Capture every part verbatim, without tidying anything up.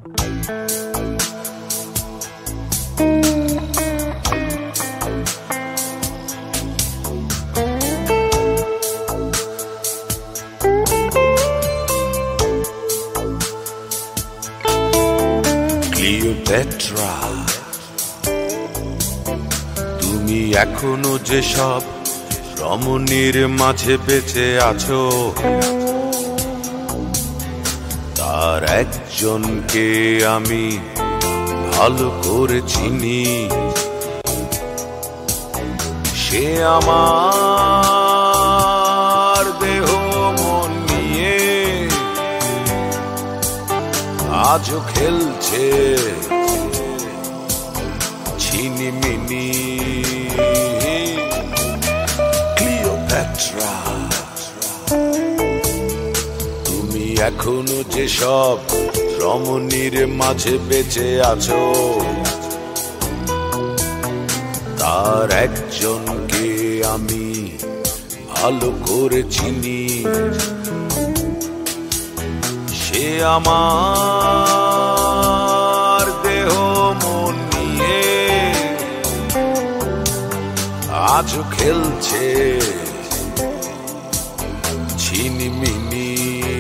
Cleopatra, তুমি এখনো যে সব রমণীর মাঝে বেঁচে আছো, তার একজনকে আমি ভালো করে চিনি। সে আমার দেহ মন নিয়ে আজও খেলছে ছিনিমিনি। ক্লিওপেট্রা, তুমি এখনো যে সব রমণীর মাঝে বেঁচে আছো, তার একজনকে আমি ভালো করে চিনি। সে আমার দেহ মন নিয়ে আজও খেলছে ছিনিমিনি।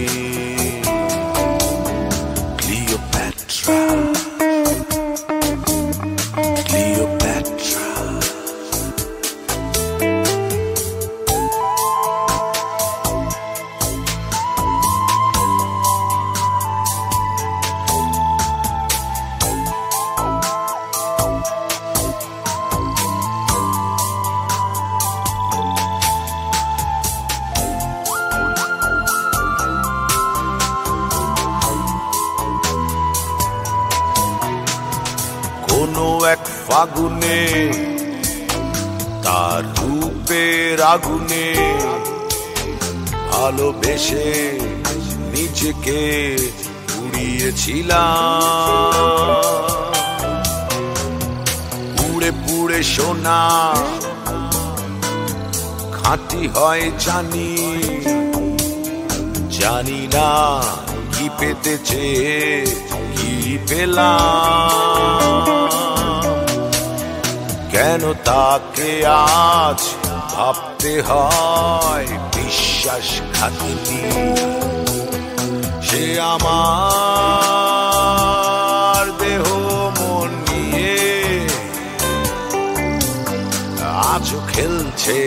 Cleopatra, Cleopatra, কোনো এক ফাগুনে তার রূপের আগুনে ভালোবেসে নিজেকে উড়িয়েছিলাম। পুড়ে পুড়ে সোনা খাঁটি হয় জানি, জানি না কি পেতে চেয়ে কি পেলাম। কেন তাকে আজ ভাবতে হয় বিশ্বাসঘাতিনী। সে আমার দেহ মন নিয়ে আজও খেলছে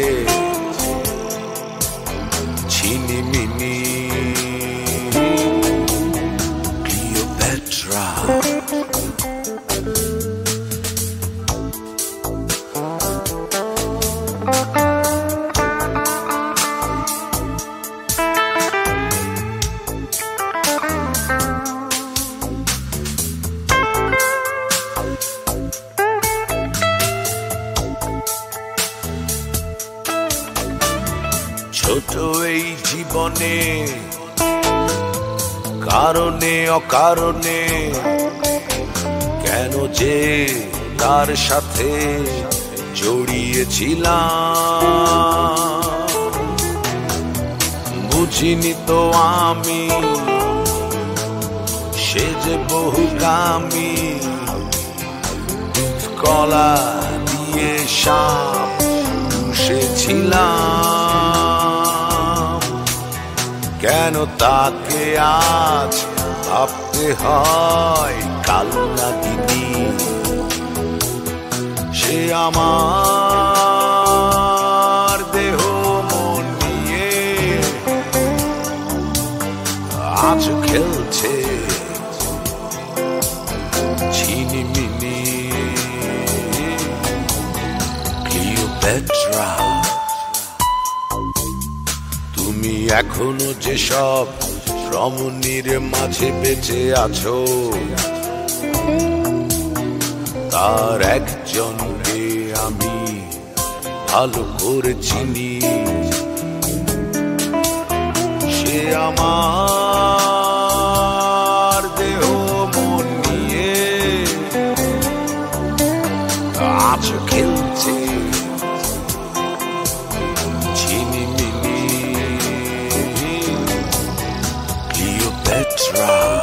ছিনিমিনি। ক্লিওপেট্রা, ছোট এই জীবনে কারণে অকারণে কেন যে তার সাথে জড়িয়েছিলাম, বুঝিনি তো আমি সে যে বহুগামী। দুধ কলা দিয়ে সাপ পুষেছিলাম, কেন তাকে আজ ভাবতে হয় কালনাগিনী। সে আমার দেহ মন নিয়ে আজ খেলছে ছিনিমিনি। ক্লিওপেট্রা, তুমি এখনো যে সব রমণীর মাঝে বেঁচে আছো, তার একজনকে আমি ভালো করে চিনি। সে আমার দেহ মন নিয়ে আজ খেলছে ছিনিমিনি। Cleopatra.